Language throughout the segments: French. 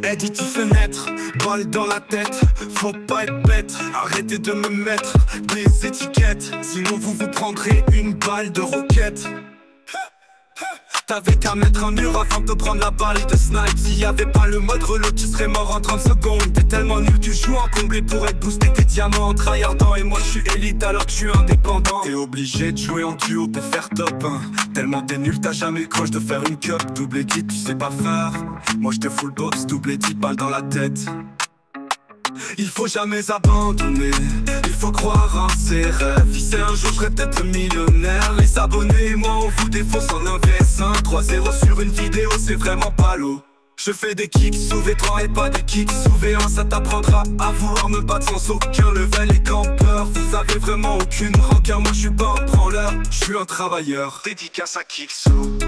Edit fenêtre, balle dans la tête. Faut pas être bête, arrêtez de me mettre des étiquettes, sinon vous vous prendrez une balle de roquette. T'avais qu'à mettre un mur avant de prendre la balle de snipe. S'il y avait pas le mode reload, tu serais mort en 30 secondes. T'es tellement nul, tu joues en comblé pour être boosté. Tes diamants en tryhardant et moi je suis élite alors que je suis indépendant. T'es obligé de jouer en duo pour faire top 1. Tellement t'es nul, t'as jamais eu coach de faire une cup. Double edit, tu sais pas faire. Moi je te full box, double edit, balle dans la tête. Il faut jamais abandonner, il faut croire en ses rêves. Si c'est un jour je serai peut-être millionnaire. Les abonnés, moi on vous défonce en un vs1. 3-0 sur une vidéo c'est vraiment pas l'eau. Je fais des kicks sous V3 et pas des kicks sous V1. Ça t'apprendra à vouloir me battre sans aucun level et campeur. Vous avez vraiment aucune rancœur, moi je suis pas un branleur, je suis un travailleur. Dédicace à Kixou.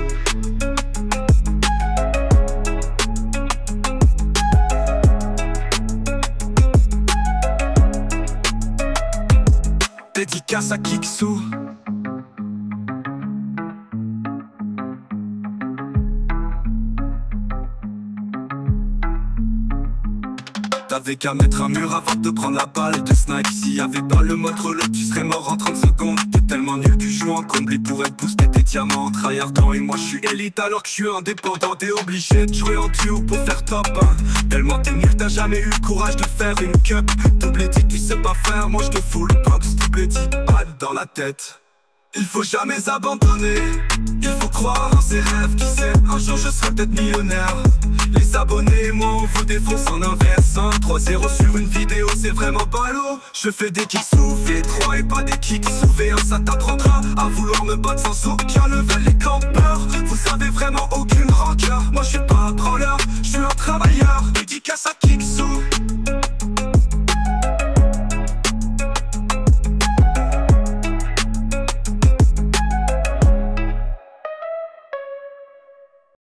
Dédicace à Kixou. T'avais qu'à mettre un mur avant de prendre la balle de snipe. S'il y avait pas le mode reload, tu serais mort en 30 secondes. T'es tellement nul, tu joues en comblé pour être boosté. Tes diamants en tryhardant et moi je suis élite alors que je suis indépendant. T'es obligé de jouer en duo pour faire top 1. Tellement t'es nul, t'as jamais eu le courage de faire une cup. Double edit, tu sais pas faire, moi je te full box. Double edit, balle dans la tête. Il faut jamais abandonner, il faut croire en ses rêves. Qui sait, un jour je serai peut-être millionnaire. Les abonnés, moi on vous défonce en un vs1. 3-0 sur une vidéo c'est vraiment pas l'eau. Je fais des kicks sous V3 et pas des kicks sous V1. Ça t'apprendra à vouloir me battre sans aucun level et camp.